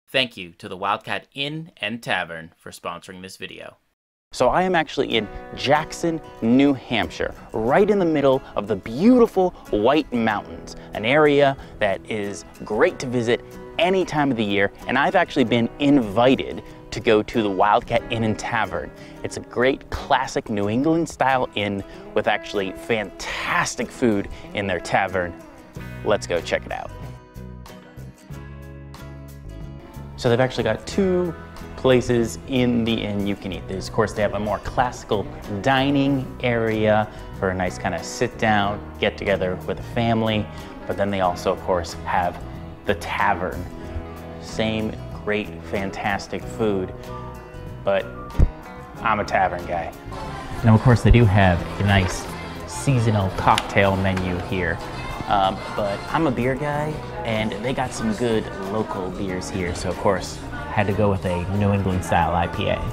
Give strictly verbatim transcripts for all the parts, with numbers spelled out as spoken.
Thank you to the Wildcat Inn and Tavern for sponsoring this video. So I am actually in Jackson, New Hampshire, right in the middle of the beautiful White Mountains, an area that is great to visit any time of the year, and I've actually been invited to go to the Wildcat Inn and Tavern. It's a great classic New England style inn with actually fantastic food in their tavern. Let's go check it out. So they've actually got two places in the inn you can eat. There's, of course, they have a more classical dining area for a nice kind of sit down, get together with a family. But then they also, of course, have the tavern. Same great, fantastic food, but I'm a tavern guy. Now, of course, they do have a nice seasonal cocktail menu here. Um, but I'm a beer guy, and they got some good local beers here, so of course, had to go with a New England style I P A.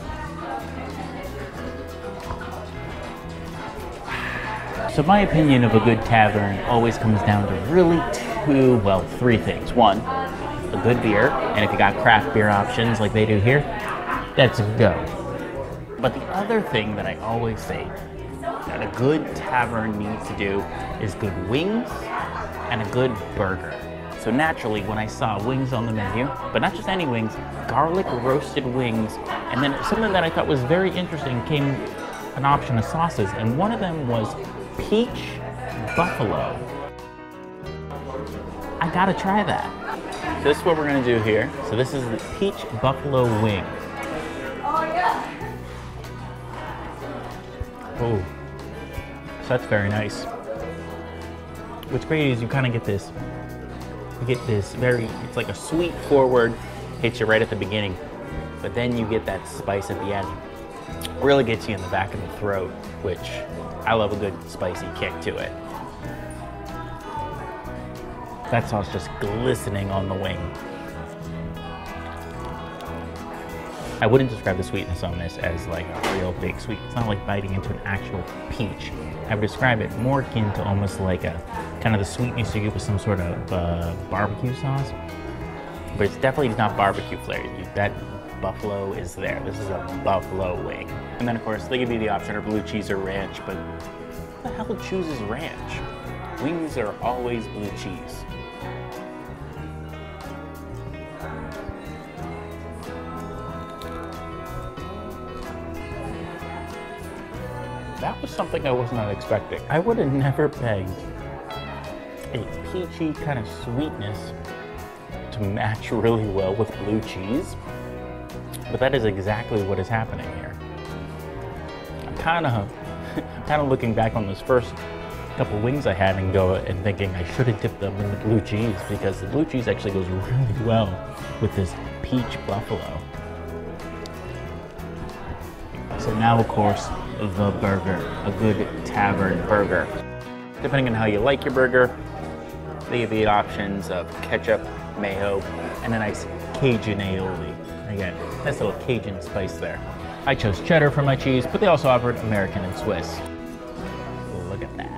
So my opinion of a good tavern always comes down to really two, well, three things. One, a good beer, and if you got craft beer options like they do here, that's a go. But the other thing that I always say that a good tavern needs to do is good wings and a good burger. So naturally, when I saw wings on the menu, but not just any wings, garlic roasted wings, and then something that I thought was very interesting came an option of sauces, and one of them was peach buffalo. I gotta try that. So this is what we're gonna do here. So this is the peach buffalo wing. Oh, so that's very nice. What's great is you kind of get this, you get this very, it's like a sweet forward, hits you right at the beginning, but then you get that spice at the end. Really gets you in the back of the throat, which I love a good spicy kick to it. That sauce just glistening on the wing. I wouldn't describe the sweetness on this as like a real big sweet. It's not like biting into an actual peach. I would describe it more akin to almost like a kind of the sweetness you get with some sort of uh, barbecue sauce. But it's definitely not barbecue flavored. That buffalo is there. This is a buffalo wing. And then of course they give you the option of blue cheese or ranch, but who the hell chooses ranch? Wings are always blue cheese. That was something I was not expecting. I would have never pegged a peachy kind of sweetness to match really well with blue cheese, but that is exactly what is happening here. I'm kind of, kind of looking back on those first couple wings I had and go and thinking I should have dipped them in the blue cheese, because the blue cheese actually goes really well with this peach buffalo. So now, of course, the burger, a good tavern burger. Depending on how you like your burger, they give you options of ketchup, mayo, and a nice Cajun aioli. Again, nice little Cajun spice there. I chose cheddar for my cheese, but they also offered American and Swiss. Look at that.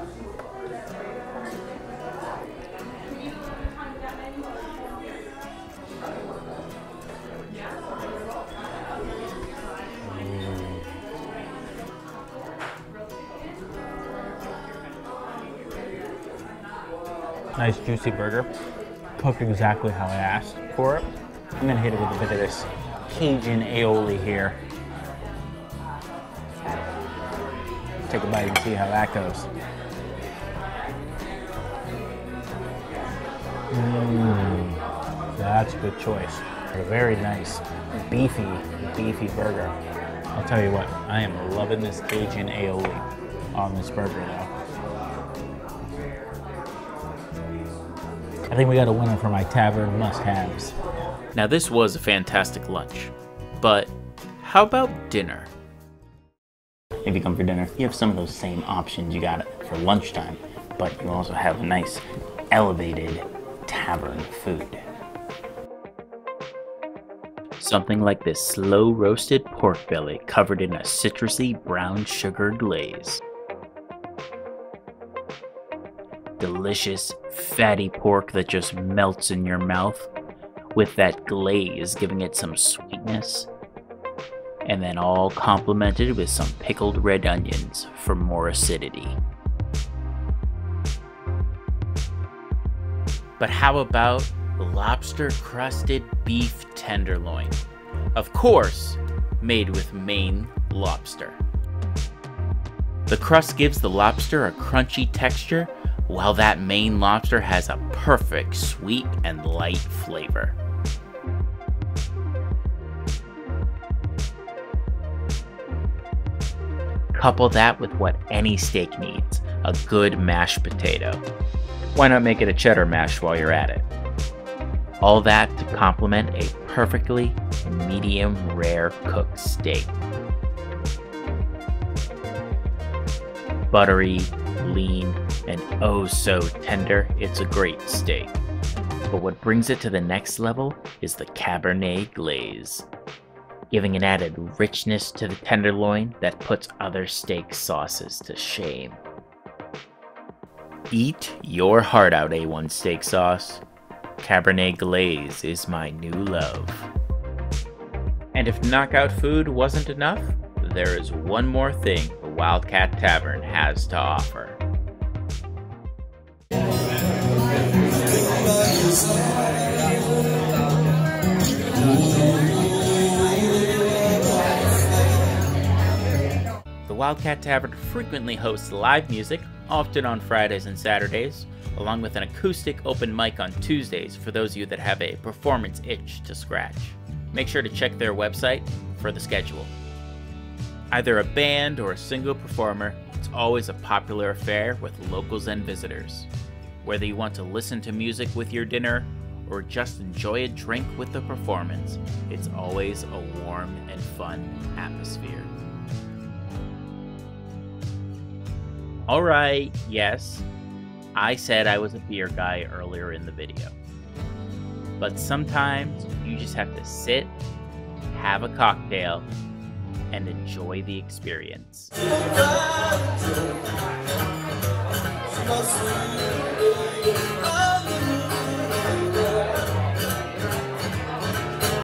Nice juicy burger, cooked exactly how I asked for it. I'm gonna hit it with a bit of this Cajun aioli here. Take a bite and see how that goes. Mmm, that's a good choice. A very nice, beefy, beefy burger. I'll tell you what, I am loving this Cajun aioli on this burger though. I think we got a winner for my tavern must-haves. Now this was a fantastic lunch, but how about dinner? If you come for dinner, you have some of those same options you got for lunchtime, but you also have a nice elevated tavern food. Something like this slow roasted pork belly covered in a citrusy brown sugar glaze. Delicious fatty pork that just melts in your mouth with that glaze giving it some sweetness, and then all complemented with some pickled red onions for more acidity. But how about lobster crusted beef tenderloin? Of course, made with Maine lobster. The crust gives the lobster a crunchy texture, while that Maine lobster has a perfect sweet and light flavor. Couple that with what any steak needs, a good mashed potato. Why not make it a cheddar mash while you're at it? All that to complement a perfectly medium rare cooked steak. Buttery, lean, and oh so tender, it's a great steak. But what brings it to the next level is the Cabernet glaze, giving an added richness to the tenderloin that puts other steak sauces to shame. Eat your heart out, A one steak sauce. Cabernet glaze is my new love. And if knockout food wasn't enough, there is one more thing the Wildcat Tavern has to offer. The Wildcat Tavern frequently hosts live music, often on Fridays and Saturdays, along with an acoustic open mic on Tuesdays for those of you that have a performance itch to scratch. Make sure to check their website for the schedule. Either a band or a single performer, it's always a popular affair with locals and visitors. Whether you want to listen to music with your dinner or just enjoy a drink with the performance, it's always a warm and fun atmosphere. Alright, yes, I said I was a beer guy earlier in the video. But sometimes you just have to sit, have a cocktail, and enjoy the experience.